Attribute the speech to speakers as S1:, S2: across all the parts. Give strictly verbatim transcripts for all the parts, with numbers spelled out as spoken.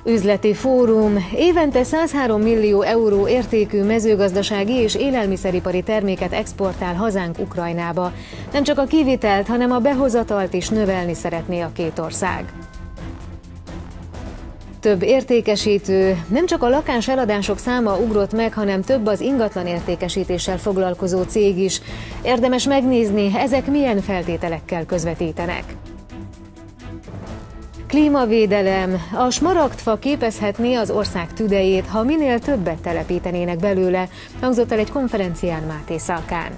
S1: Üzleti fórum. Évente százhárom millió euró értékű mezőgazdasági és élelmiszeripari terméket exportál hazánk Ukrajnába. Nem csak a kivitelt, hanem a behozatalt is növelni szeretné a két ország. Több értékesítő. Nem csak a lakás eladások száma ugrott meg, hanem több az ingatlan értékesítéssel foglalkozó cég is. Érdemes megnézni, ezek milyen feltételekkel közvetítenek. Klímavédelem. A smaragdfa képezhetné az ország tüdejét, ha minél többet telepítenének belőle, hangzott el egy konferencián Máté Szalkán.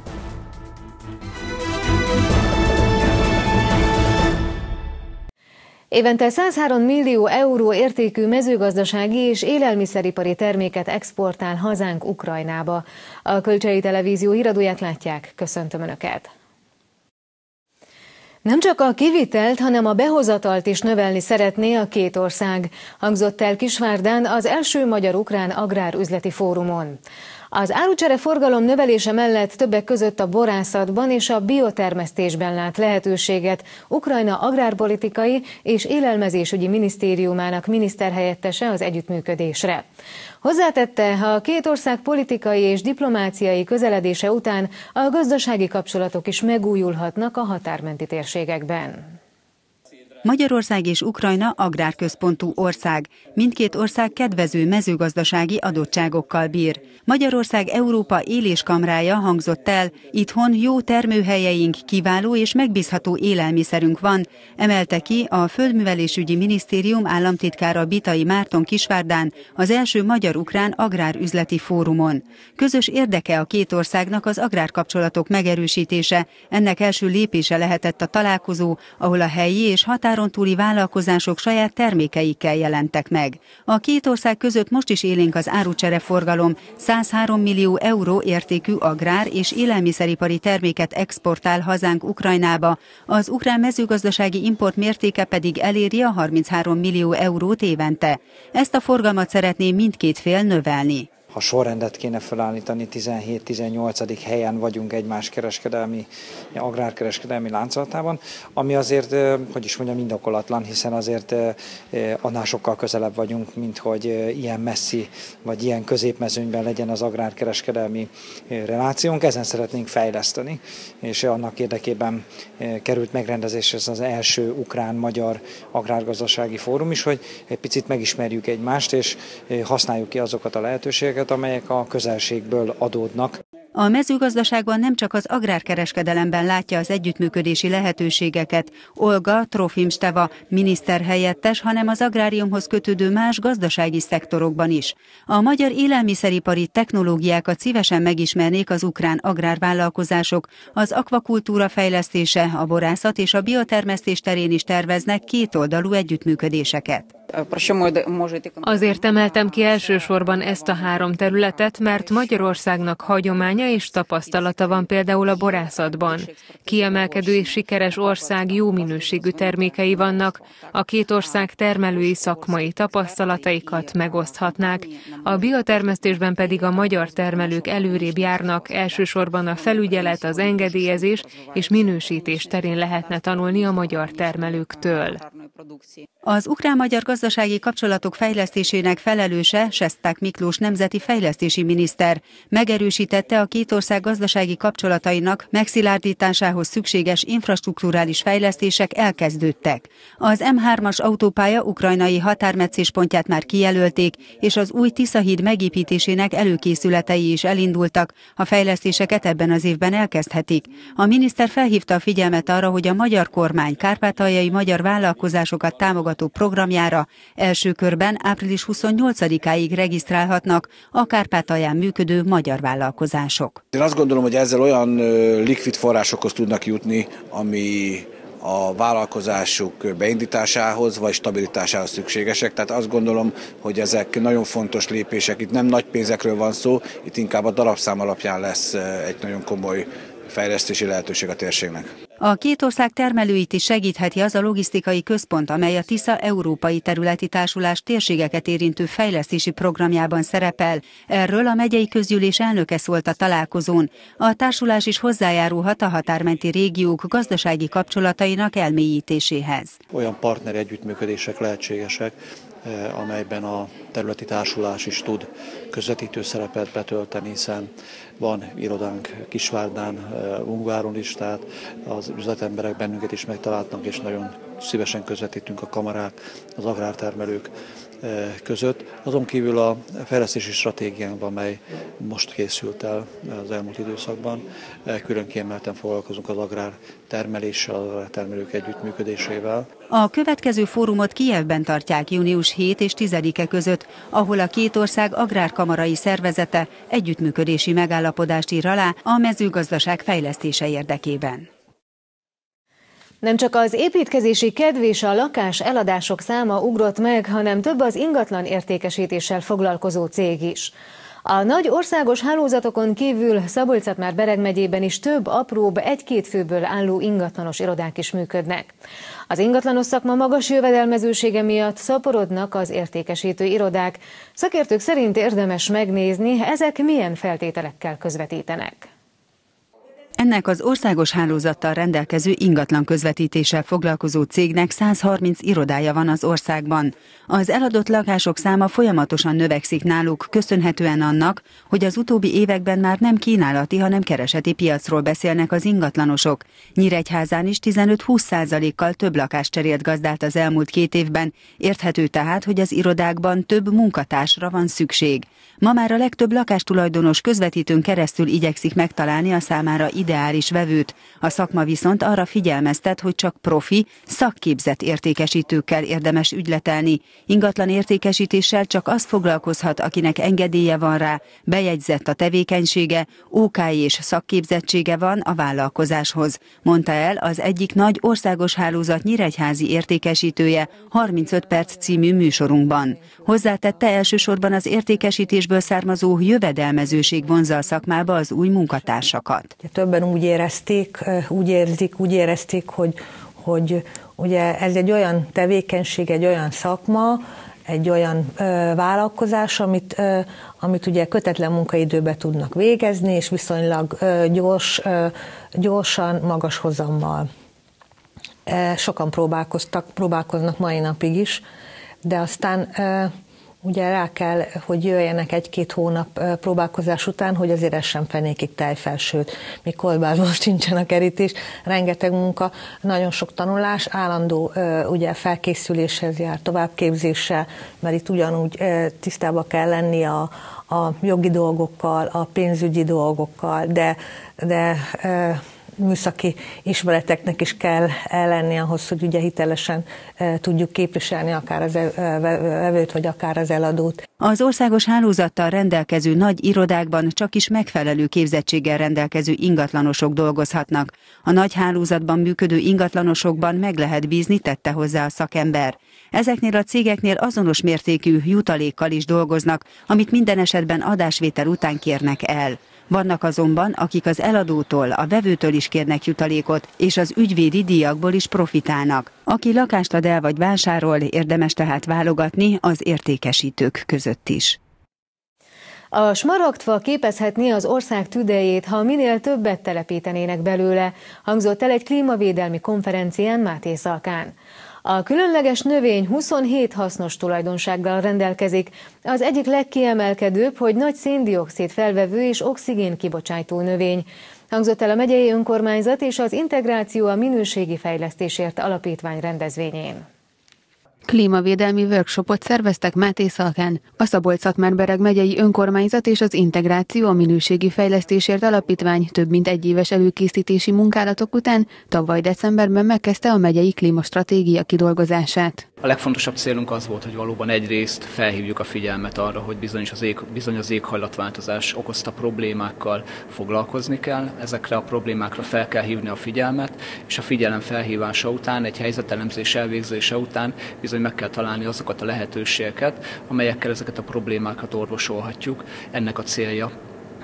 S1: Évente százhárom millió euró értékű mezőgazdasági és élelmiszeripari terméket exportál hazánk Ukrajnába. A Kölcsei Televízió híradóját látják, köszöntöm Önöket! Nem csak a kivitelt, hanem a behozatalt is növelni szeretné a két ország, hangzott el Kisvárdán az első magyar-ukrán agrárüzleti fórumon. Az árucsere forgalom növelése mellett többek között a borászatban és a biotermesztésben lát lehetőséget Ukrajna agrárpolitikai és élelmezésügyi minisztériumának miniszterhelyettese az együttműködésre. Hozzátette, ha a két ország politikai és diplomáciai közeledése után a gazdasági kapcsolatok is megújulhatnak a határmenti térségekben.
S2: Magyarország és Ukrajna agrárközpontú ország. Mindkét ország kedvező mezőgazdasági adottságokkal bír. Magyarország Európa éléskamrája, hangzott el, itthon jó termőhelyeink, kiváló és megbízható élelmiszerünk van, emelte ki a Földművelésügyi Minisztérium államtitkára Bitai Márton Kisvárdán az első magyar-ukrán agrárüzleti fórumon. Közös érdeke a két országnak az agrárkapcsolatok megerősítése, ennek első lépése lehetett a találkozó, ahol a helyi és határ határon túli vállalkozások saját termékeikkel jelentek meg. A két ország között most is élénk az árucsere forgalom, százhárom millió euró értékű agrár- és élelmiszeripari terméket exportál hazánk Ukrajnába, az ukrán mezőgazdasági import mértéke pedig eléri a harminchárom millió eurót évente. Ezt a forgalmat szeretné mindkét fél növelni.
S3: Ha sorrendet kéne felállítani, tizenhét-tizennyolcadik helyen vagyunk egymás kereskedelmi, agrárkereskedelmi láncolatában, ami azért, hogy is mondjam, indokolatlan, hiszen azért annál sokkal közelebb vagyunk, mint hogy ilyen messzi, vagy ilyen középmezőnyben legyen az agrárkereskedelmi relációnk. Ezen szeretnénk fejleszteni, és annak érdekében került megrendezésre ez az első ukrán-magyar agrárgazdasági fórum is, hogy egy picit megismerjük egymást, és használjuk ki azokat a lehetőségeket, amelyek a közelségből adódnak.
S2: A mezőgazdaságban nem csak az agrárkereskedelemben látja az együttműködési lehetőségeket Olga Trofimsteva miniszterhelyettes, hanem az agráriumhoz kötődő más gazdasági szektorokban is. A magyar élelmiszeripari technológiákat szívesen megismernék az ukrán agrárvállalkozások, az akvakultúra fejlesztése, a borászat és a biotermesztés terén is terveznek kétoldalú együttműködéseket.
S4: Azért emeltem ki elsősorban ezt a három területet, mert Magyarországnak hagyománya és tapasztalata van például a borászatban. Kiemelkedő és sikeres ország jó minőségű termékei vannak, a két ország termelői szakmai tapasztalataikat megoszthatnák, a biotermesztésben pedig a magyar termelők előrébb járnak, elsősorban a felügyelet, az engedélyezés és minősítés terén lehetne tanulni a magyar termelőktől.
S2: Az ukrán-magyar gazdasági kapcsolatok fejlesztésének felelőse Sesták Miklós nemzeti fejlesztési miniszter megerősítette a két ország gazdasági kapcsolatainak megszilárdításához szükséges infrastrukturális fejlesztések elkezdődtek. Az M hármas autópálya ukrajnai határmetszéspontját már kijelölték, és az új Tisza-híd megépítésének előkészületei is elindultak, a fejlesztéseket ebben az évben elkezdhetik. A miniszter felhívta a figyelmet arra, hogy a magyar kormány kárpátaljai magyar vállalkozásokat támogató programjára első körben április huszonnyolcadikáig regisztrálhatnak a Kárpátalján működő magyar vállalkozások.
S5: Én azt gondolom, hogy ezzel olyan likvid forrásokhoz tudnak jutni, ami a vállalkozásuk beindításához vagy stabilitásához szükségesek. Tehát azt gondolom, hogy ezek nagyon fontos lépések. Itt nem nagy pénzekről van szó, itt inkább a darabszám alapján lesz egy nagyon komoly fejlesztési lehetőség a térségnek.
S2: A két ország termelőit is segítheti az a logisztikai központ, amely a Tisza Európai Területi Társulás térségeket érintő fejlesztési programjában szerepel. Erről a megyei közgyűlés elnöke szólt a találkozón. A társulás is hozzájárulhat a határmenti régiók gazdasági kapcsolatainak elmélyítéséhez.
S6: Olyan partneri együttműködések lehetségesek, amelyben a területi társulás is tud közvetítő szerepet betölteni, hiszen van irodánk Kisvárdán, Ungváron is, tehát az üzletemberek bennünket is megtalálnak, és nagyon szívesen közvetítünk a kamarák, az agrártermelők között. Azon kívül a fejlesztési stratégiánkban, amely most készült el az elmúlt időszakban, külön kiemelten foglalkozunk az agrártermeléssel, az agrártermelők együttműködésével.
S2: A következő fórumot Kijevben tartják június hetedike és tizedike között, ahol a két ország agrárkamarai szervezete együttműködési megállapodást ír alá a mezőgazdaság fejlesztése érdekében.
S1: Nem csak az építkezési kedv és a lakás eladások száma ugrott meg, hanem több az ingatlan értékesítéssel foglalkozó cég is. A nagy országos hálózatokon kívül Szabolcs-Szatmár-Bereg megyében is több apróbb, egy-két főből álló ingatlanos irodák is működnek. Az ingatlanos szakma magas jövedelmezősége miatt szaporodnak az értékesítő irodák. Szakértők szerint érdemes megnézni, ezek milyen feltételekkel közvetítenek.
S2: Ennek az országos hálózattal rendelkező ingatlan közvetítéssel foglalkozó cégnek száz harminc irodája van az országban. Az eladott lakások száma folyamatosan növekszik náluk, köszönhetően annak, hogy az utóbbi években már nem kínálati, hanem kereseti piacról beszélnek az ingatlanosok. Nyíregyházán is tizenöt-húsz százalékkal több lakást cserélt gazdát az elmúlt két évben. Érthető tehát, hogy az irodákban több munkatársra van szükség. Ma már a legtöbb lakástulajdonos közvetítőn keresztül igyekszik megtalálni a számára ideális vevőt. A szakma viszont arra figyelmeztet, hogy csak profi, szakképzett értékesítőkkel érdemes ügyletelni. Ingatlan értékesítéssel csak az foglalkozhat, akinek engedélye van rá, bejegyzett a tevékenysége, ó ká és szakképzettsége van a vállalkozáshoz, mondta el az egyik nagy országos hálózat nyíregyházi értékesítője harmincöt perc című műsorunkban. Hozzátette, elsősorban az értékesítésből származó jövedelmezőség vonzza a szakmába az új munkatársakat.
S7: Többen úgy érezték, úgy érzik, úgy érezték, hogy, hogy ugye ez egy olyan tevékenység, egy olyan szakma, egy olyan ö, vállalkozás, amit, ö, amit ugye kötetlen munkaidőben tudnak végezni, és viszonylag ö, gyors, ö, gyorsan, magas hozammal. E, sokan próbálkoztak, próbálkoznak mai napig is, de aztán ö, ugye rá kell, hogy jöjjenek egy-két hónap próbálkozás után, hogy azért ez sem fenékig tejfelsőt. Még kolbászban sincsen a kerítés, rengeteg munka, nagyon sok tanulás, állandó ugye felkészüléshez jár, továbbképzéssel, mert itt ugyanúgy tisztába kell lenni a, a jogi dolgokkal, a pénzügyi dolgokkal, de, de műszaki ismereteknek is kell lenni ahhoz, hogy ugye hitelesen tudjuk képviselni akár az vevőt, vagy akár az eladót.
S2: Az országos hálózattal rendelkező nagy irodákban csak is megfelelő képzettséggel rendelkező ingatlanosok dolgozhatnak. A nagy hálózatban működő ingatlanosokban meg lehet bízni, tette hozzá a szakember. Ezeknél a cégeknél azonos mértékű jutalékkal is dolgoznak, amit minden esetben adásvétel után kérnek el. Vannak azonban, akik az eladótól, a vevőtől is kérnek jutalékot, és az ügyvédi díjakból is profitálnak. Aki lakást ad el vagy vásárol, érdemes tehát válogatni az értékesítők között is.
S1: A smaragdfa képezhetné az ország tüdejét, ha minél többet telepítenének belőle, hangzott el egy klímavédelmi konferencián Mátészalkán. A különleges növény huszonhét hasznos tulajdonsággal rendelkezik. Az egyik legkiemelkedőbb, hogy nagy szén-dioxid felvevő és oxigén kibocsátó növény. Hangzott el a megyei önkormányzat és az Integráció a minőségi fejlesztésért alapítvány rendezvényén.
S4: Klímavédelmi workshopot szerveztek Mátészalkán. A Szabolcs-Szatmár-Bereg megyei önkormányzat és az Integráció a minőségi fejlesztésért alapítvány több mint egy éves előkészítési munkálatok után tavaly decemberben megkezdte a megyei klímastratégia kidolgozását.
S8: A legfontosabb célunk az volt, hogy valóban egyrészt felhívjuk a figyelmet arra, hogy bizony az, ég, bizony az éghajlatváltozás okozta problémákkal foglalkozni kell. Ezekre a problémákra fel kell hívni a figyelmet, és a figyelem felhívása után, egy helyzetelemzés elvégzése után bizony meg kell találni azokat a lehetőségeket, amelyekkel ezeket a problémákat orvosolhatjuk. Ennek a célja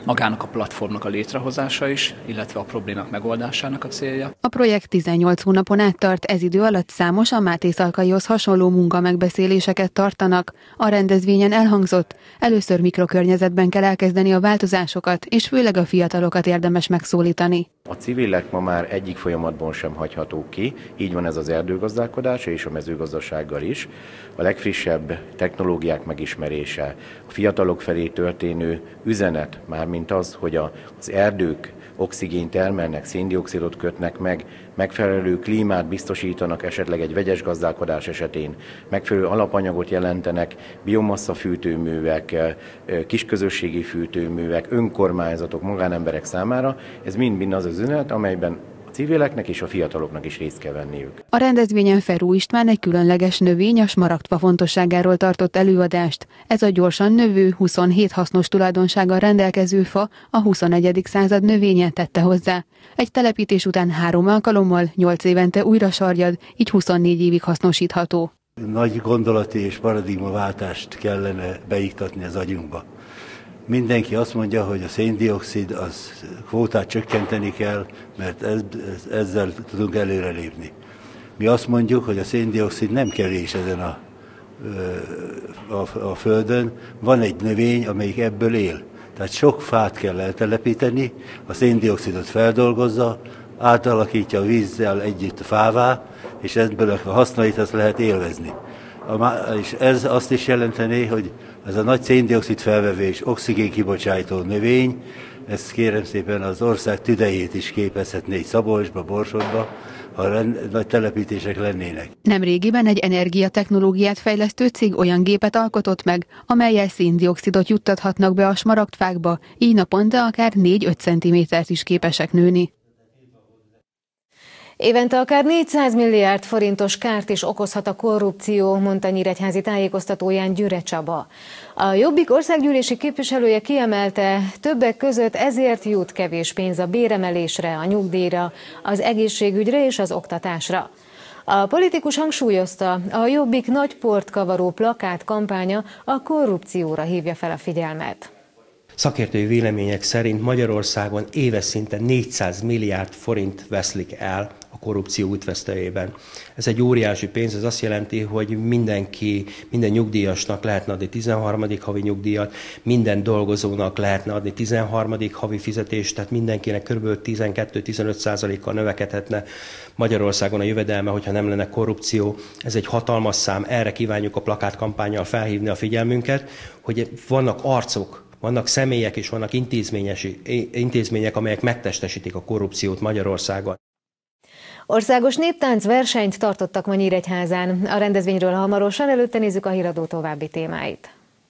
S8: magának a platformnak a létrehozása is, illetve a problémák megoldásának a célja.
S2: A projekt tizennyolc hónapon át tart, ez idő alatt számos a Máté Szalkaihoz hasonló munkamegbeszéléseket tartanak. A rendezvényen elhangzott, először mikrokörnyezetben kell elkezdeni a változásokat, és főleg a fiatalokat érdemes megszólítani.
S9: A civilek ma már egyik folyamatban sem hagyhatók ki, így van ez az erdőgazdálkodás és a mezőgazdasággal is. A legfrissebb technológiák megismerése, a fiatalok felé történő üzenet, mármint az, hogy az erdők oxigént termelnek, széndioxidot kötnek meg, megfelelő klímát biztosítanak esetleg egy vegyes gazdálkodás esetén, megfelelő alapanyagot jelentenek biomassa fűtőművek, kisközösségi fűtőművek, önkormányzatok, magánemberek számára. Ez mind-mind az az üzenet, amelyben a civileknek és a fiataloknak is részt kell venniük.
S2: A rendezvényen Feró István egy különleges növény, a smaragdfa fontosságáról tartott előadást. Ez a gyorsan növő, huszonhét hasznos tulajdonsággal rendelkező fa a huszonegyedik század növénye, tette hozzá. Egy telepítés után három alkalommal, nyolc évente újra sarjad, így huszonnégy évig hasznosítható.
S10: Nagy gondolati és paradigmaváltást kellene beiktatni az agyunkba. Mindenki azt mondja, hogy a széndioxid az kvótát csökkenteni kell, mert ez, ezzel tudunk előrelépni. Mi azt mondjuk, hogy a széndioxid nem kevés ezen a, a, a földön. Van egy növény, amelyik ebből él. Tehát sok fát kell eltelepíteni, a széndioxidot feldolgozza, átalakítja a vízzel együtt a fává, és ebből a hasznait azt lehet élvezni. És ez azt is jelenteni, hogy ez a nagy széndioxid felvevő és oxigén kibocsátó növény, ezt kérem szépen az ország tüdejét is képezhetné egy Szabolcsba, Borsodba, ha nagy telepítések lennének.
S2: Nemrégiben egy energiatechnológiát fejlesztő cég olyan gépet alkotott meg, amellyel széndioxidot juttathatnak be a smaragdfákba, így naponta akár négy-öt centimétert is képesek nőni.
S1: Évente akár négyszáz milliárd forintos kárt is okozhat a korrupció, mondta nyíregyházi tájékoztatóján Gyüre Csaba. A Jobbik országgyűlési képviselője kiemelte, többek között ezért jut kevés pénz a béremelésre, a nyugdíjra, az egészségügyre és az oktatásra. A politikus hangsúlyozta, a Jobbik nagy port kavaró plakát kampánya a korrupcióra hívja fel a figyelmet.
S11: Szakértői vélemények szerint Magyarországon éves szinten négyszáz milliárd forint veszlik el a korrupció útvesztőjében. Ez egy óriási pénz, ez azt jelenti, hogy mindenki, minden nyugdíjasnak lehetne adni tizenharmadik havi nyugdíjat, minden dolgozónak lehetne adni tizenharmadik havi fizetést, tehát mindenkinek kb. tizenkettő-tizenöt százalékkal növekedhetne Magyarországon a jövedelme, hogyha nem lenne korrupció. Ez egy hatalmas szám, erre kívánjuk a plakátkampánnyal felhívni a figyelmünket, hogy vannak arcok, vannak személyek és vannak intézmények, amelyek megtestesítik a korrupciót Magyarországon.
S1: Országos néptánc versenyt tartottak ma Nyíregyházán. A rendezvényről hamarosan, előtte nézzük a híradó további témáit.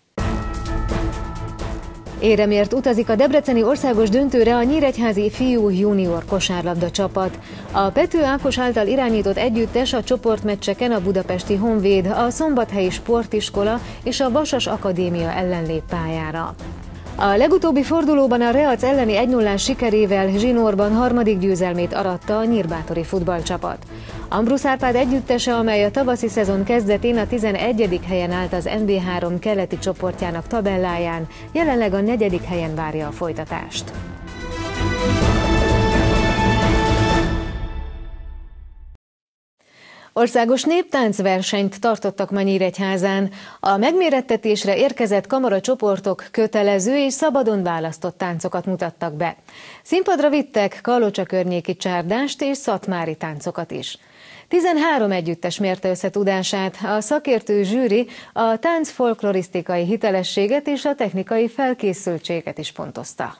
S1: Éremért utazik a debreceni országos döntőre a nyíregyházi fiú junior kosárlabda csapat. A Pető Ákos által irányított együttes a csoportmeccseken a budapesti Honvéd, a Szombathelyi Sportiskola és a Vasas Akadémia ellen lép pályára. A legutóbbi fordulóban a Reac elleni egy nullás sikerével zsinórban harmadik győzelmét aratta a nyírbátori futballcsapat. Ambrusz Árpád együttese, amely a tavaszi szezon kezdetén a tizenegyedik helyen állt az en bé három keleti csoportjának tabelláján, jelenleg a negyedik helyen várja a folytatást. Országos néptáncversenyt tartottak ma Nyíregyházán. A megmérettetésre érkezett kamaracsoportok kötelező és szabadon választott táncokat mutattak be. Színpadra vittek Kalocsa környéki csárdást és szatmári táncokat is. tizenhárom együttes mérte össze tudását, a szakértő zsűri a tánc folklorisztikai hitelességet és a technikai felkészültséget is pontozta.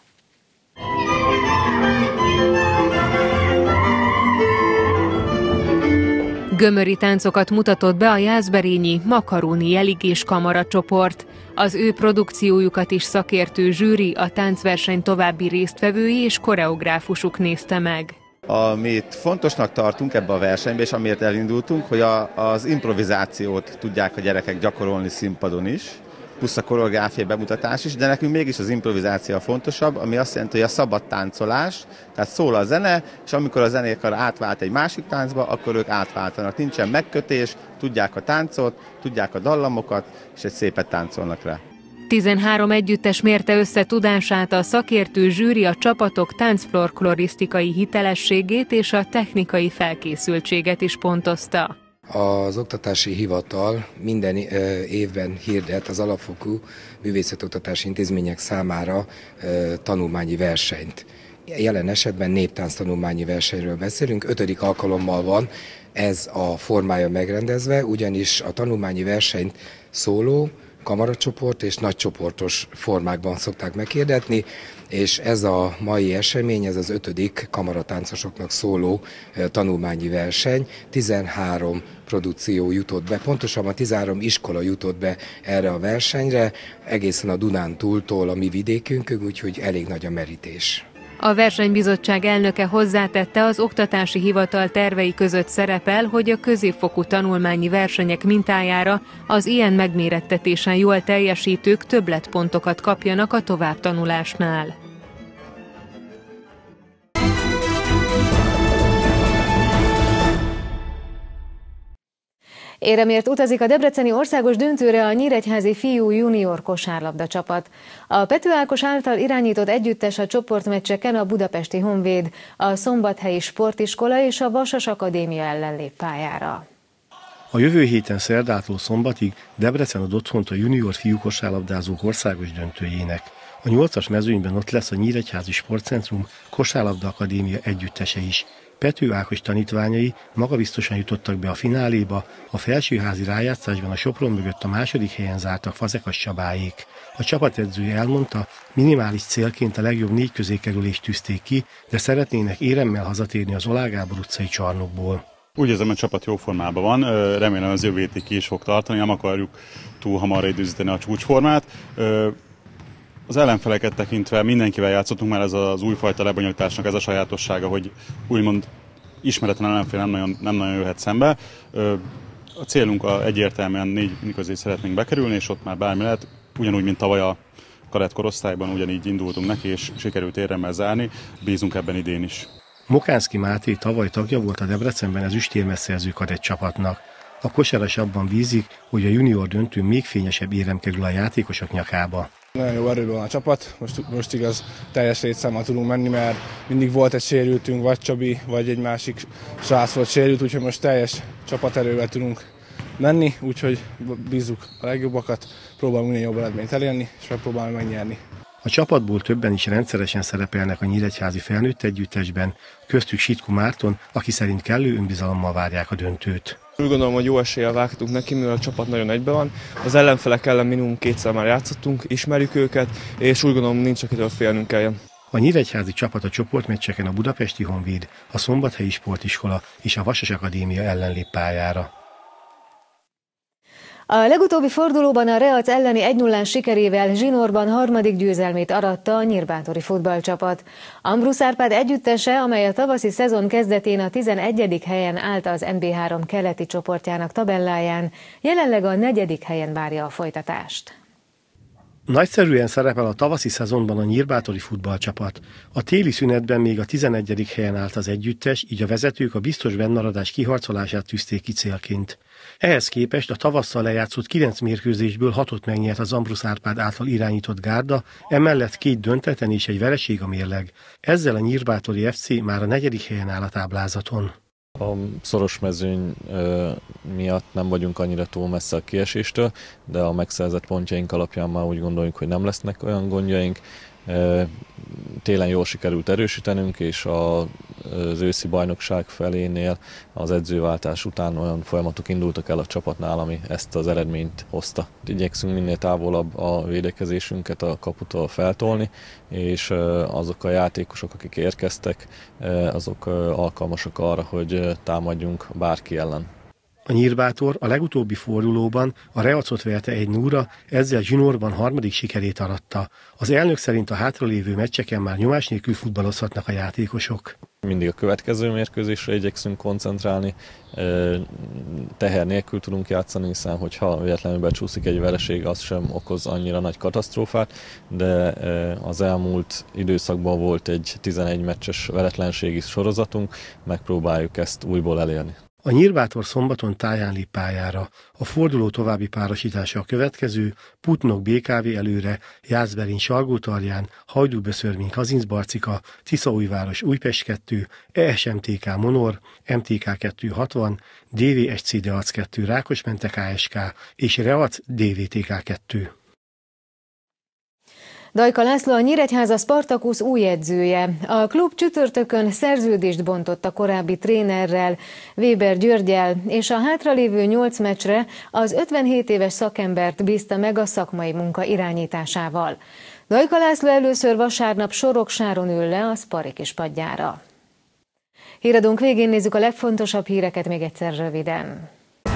S4: Gömöri táncokat mutatott be a jászberényi Makaróni Jeligés Kamara csoport. Az ő produkciójukat is szakértő zsűri, a táncverseny további résztvevői és koreográfusuk nézte meg.
S12: Amit fontosnak tartunk ebbe a versenybe, és amiért elindultunk, hogy a, az improvizációt tudják a gyerekek gyakorolni színpadon is, plusz a koreográfiai bemutatás is, de nekünk mégis az improvizáció a fontosabb, ami azt jelenti, hogy a szabad táncolás, tehát szól a zene, és amikor a zenékar átvált egy másik táncba, akkor ők átváltanak. Nincsen megkötés, tudják a táncot, tudják a dallamokat, és egy szépet táncolnak rá.
S4: tizenhárom együttes mérte össze tudását, a szakértő zsűri a csapatok táncfolklorisztikai hitelességét és a technikai felkészültséget is pontozta.
S13: Az oktatási hivatal minden évben hirdet az alapfokú művészetoktatási intézmények számára tanulmányi versenyt. Jelen esetben néptánc tanulmányi versenyről beszélünk, ötödik alkalommal van ez a formája megrendezve, ugyanis a tanulmányi versenyt szóló, kamaracsoport és nagycsoportos formákban szokták meghirdetni, és ez a mai esemény, ez az ötödik kamaratáncosoknak szóló tanulmányi verseny. tizenhárom produkció jutott be, pontosabban tizenhárom iskola jutott be erre a versenyre, egészen a Dunántúltól a mi vidékünkön, úgyhogy elég nagy a merítés.
S4: A versenybizottság elnöke hozzátette, az oktatási hivatal tervei között szerepel, hogy a középfokú tanulmányi versenyek mintájára az ilyen megmérettetésen jól teljesítők többletpontokat kapjanak a továbbtanulásnál.
S1: Éremért utazik a debreceni országos döntőre a nyíregyházi fiú junior kosárlabda csapat. A Pető Ákos által irányított együttes a csoportmeccseken a Budapesti Honvéd, a Szombathelyi Sportiskola és a Vasas Akadémia ellen lép pályára.
S14: A jövő héten szerdától szombatig Debrecen ad otthont a junior fiú kosárlabdázók országos döntőjének. A nyolcas mezőnyben ott lesz a Nyíregyházi Sportcentrum Kosárlabda Akadémia együttese is. Pető Ákos tanítványai magabiztosan jutottak be a fináléba, a felsőházi rájátszásban a Sopron mögött a második helyen zártak Fazekas Csabáék. A csapatedzője elmondta, minimális célként a legjobb négy közé kerülést tűzték ki, de szeretnének éremmel hazatérni az Oláh Gábor utcai csarnokból.
S15: Úgy érzem, hogy a csapat jó formában van, remélem az jövő hétig ki is fog tartani, nem akarjuk túl hamarra időzíteni a csúcsformát. Az ellenfeleket tekintve mindenkivel játszottunk, mert ez az újfajta lebonyolításnak ez a sajátossága, hogy úgymond ismeretlen ellenfél nem nagyon, nem nagyon jöhet szembe. A célunk a egyértelműen négy közé szeretnénk bekerülni, és ott már bármi lehet, ugyanúgy, mint tavaly a kadett korosztályban, ugyanígy indultunk neki, és sikerült éremmel zárni, bízunk ebben idén is.
S14: Mokánszky Máté tavaly tagja volt a Debrecenben az ezüstérmesszerző kadett csapatnak. A kosaras abban bízik, hogy a junior döntő még fényesebb érem kerül a játékosok nyakába.
S16: Nagyon jó erőben van a csapat, most, most igaz teljes létszámmal tudunk menni, mert mindig volt egy sérültünk, vagy Csabi, vagy egy másik srác volt sérült, úgyhogy most teljes csapaterővel tudunk menni, úgyhogy bízzuk a legjobbakat, próbálunk minél jobb eredményt elérni, és megpróbálunk megnyerni.
S14: A csapatból többen is rendszeresen szerepelnek a nyíregyházi felnőtt együttesben, köztük Sitku Márton, aki szerint kellő önbizalommal várják a döntőt.
S17: Úgy gondolom, hogy jó eséllyel vágtunk neki, mivel a csapat nagyon egybe van. Az ellenfelek ellen minimum kétszer már játszottunk, ismerjük őket, és úgy gondolom, nincs akitől félnünk kelljen.
S14: A nyíregyházi csapat a csoportmeccseken a Budapesti Honvéd, a Szombathelyi Sportiskola és a Vasas Akadémia ellen lép pályára.
S1: A legutóbbi fordulóban a Reac elleni egy nullás sikerével zsinórban harmadik győzelmét aratta a nyírbátori futballcsapat. Ambrusz Árpád együttese, amely a tavaszi szezon kezdetén a tizenegyedik helyen állt az en bé három keleti csoportjának tabelláján, jelenleg a negyedik helyen várja a folytatást.
S14: Nagyszerűen szerepel a tavaszi szezonban a nyírbátori futballcsapat. A téli szünetben még a tizenegyedik helyen állt az együttes, így a vezetők a biztos bennmaradás kiharcolását tűzték ki célként. Ehhez képest a tavasszal lejátszott kilenc mérkőzésből hatot megnyert az Ambrusz Árpád által irányított gárda, emellett két dönteten és egy vereség a mérleg. Ezzel a nyírbátori ef cé már a negyedik helyen áll a táblázaton.
S18: A szoros mezőny miatt nem vagyunk annyira túl messze a kieséstől, de a megszerzett pontjaink alapján már úgy gondoljuk, hogy nem lesznek olyan gondjaink. Télen jól sikerült erősítenünk, és az őszi bajnokság felénél az edzőváltás után olyan folyamatok indultak el a csapatnál, ami ezt az eredményt hozta. Igyekszünk minél távolabb a védekezésünket a kaputól feltolni, és azok a játékosok, akik érkeztek, azok alkalmasak arra, hogy támadjunk bárki ellen.
S14: A nyírbátor a legutóbbi fordulóban a Reacot verte egy nullra, ezzel zsinórban harmadik sikerét aratta. Az elnök szerint a hátralévő meccseken már nyomás nélkül futballozhatnak a játékosok.
S18: Mindig a következő mérkőzésre igyekszünk koncentrálni, teher nélkül tudunk játszani, hiszen hogyha véletlenül becsúszik egy vereség, az sem okoz annyira nagy katasztrófát, de az elmúlt időszakban volt egy tizenegy meccses veretlenségi sorozatunk, megpróbáljuk ezt újból elérni.
S14: A Nyírbátor szombaton táján lép pályára. A forduló további párosítása a következő: Putnok bé ká vé előre, Jászberény Salgótarján, Hajdúböszörmény Kazincbarcika, Tiszaújváros Újpest kettő, e es em té ká Monor, em té ká kétszázhatvan, dé vé es cé Deac kettő Rákosmente ká es ká és Reac dé vé té ká kettő.
S1: Dajka László a Nyíregyháza Spartakusz új edzője. A klub csütörtökön szerződést bontott a korábbi trénerrel, Weber Györggyel, és a hátralévő nyolc meccsre az ötvenhét éves szakembert bízta meg a szakmai munka irányításával. Dajka László először vasárnap Soroksáron ül le a Spari kispadjára. Híradónk végén nézzük a legfontosabb híreket még egyszer röviden.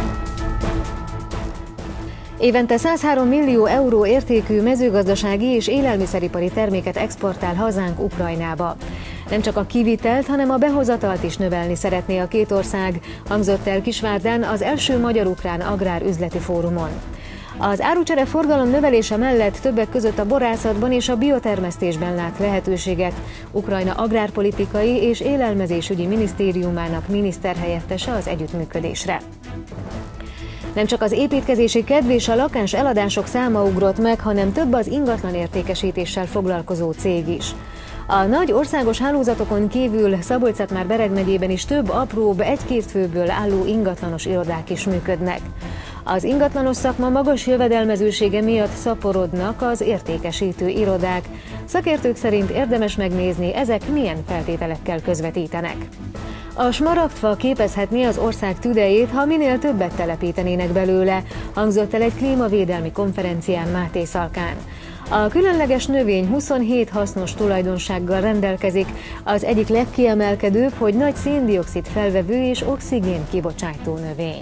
S1: Évente százhárom millió euró értékű mezőgazdasági és élelmiszeripari terméket exportál hazánk Ukrajnába. Nem csak a kivitelt, hanem a behozatalt is növelni szeretné a két ország, hangzott el Kisvárdán az első magyar-ukrán agrárüzleti fórumon. Az árucsere forgalom növelése mellett többek között a borászatban és a biotermesztésben lát lehetőséget Ukrajna agrárpolitikai és élelmezésügyi minisztériumának miniszterhelyettese az együttműködésre. Nem csak az építkezési kedv és a lakás eladások száma ugrott meg, hanem több az ingatlan értékesítéssel foglalkozó cég is. A nagy országos hálózatokon kívül Szabolcs-Szatmár-Bereg megyében is több apróbb, egy-két főből álló ingatlanos irodák is működnek. Az ingatlanos szakma magas jövedelmezősége miatt szaporodnak az értékesítő irodák. Szakértők szerint érdemes megnézni, ezek milyen feltételekkel közvetítenek. A smaragdfa képezhetné az ország tüdejét, ha minél többet telepítenének belőle, hangzott el egy klímavédelmi konferencián Máté Szalkán. A különleges növény huszonhét hasznos tulajdonsággal rendelkezik, az egyik legkiemelkedőbb, hogy nagy szén-dioxid felvevő és oxigén kibocsátó növény.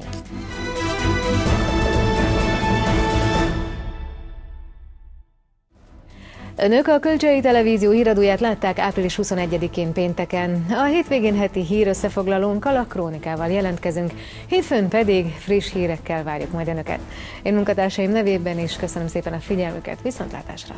S1: Önök a Kölcsei Televízió híradóját látták április huszonegyedikén pénteken. A hétvégén heti hír összefoglalónkkal, a Krónikával jelentkezünk, hétfőn pedig friss hírekkel várjuk majd Önöket. Én munkatársaim nevében is köszönöm szépen a figyelmüket, viszontlátásra!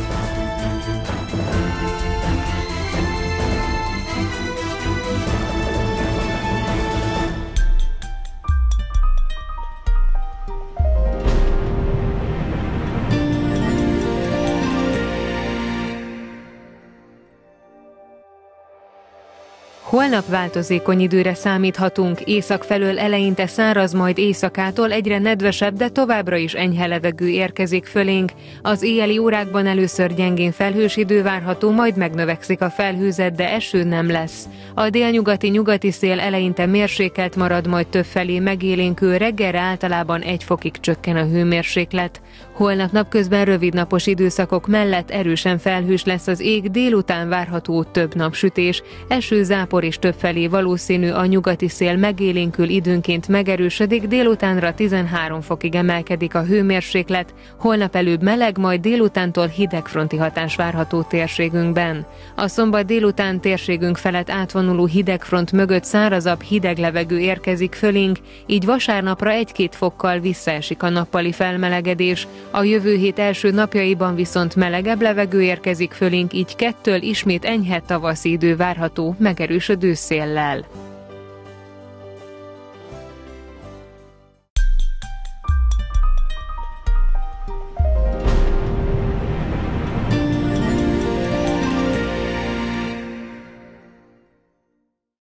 S4: Holnap változékony időre számíthatunk, észak felől eleinte száraz, majd éjszakától egyre nedvesebb, de továbbra is enyhe levegő érkezik fölénk. Az éjjeli órákban először gyengén felhős idő várható, majd megnövekszik a felhőzet, de eső nem lesz. A délnyugati nyugati szél eleinte mérsékelt marad, majd többfelé megélénkül, reggelre általában egy fokig csökken a hőmérséklet. Holnap napközben rövidnapos időszakok mellett erősen felhős lesz az ég, délután várható több napsütés, eső, zápor és többfelé valószínű, a nyugati szél megélénkül, időnként megerősödik, délutánra tizenhárom fokig emelkedik a hőmérséklet, holnap előbb meleg, majd délutántól hidegfronti hatás várható térségünkben. A szombat délután térségünk felett átvonuló hidegfront mögött szárazabb, hideg levegő érkezik fölénk, így vasárnapra egy-két fokkal visszaesik a nappali felmelegedés. A jövő hét első napjaiban viszont melegebb levegő érkezik fölénk, így kettől ismét enyhe tavaszi idő várható megerősödő széllel.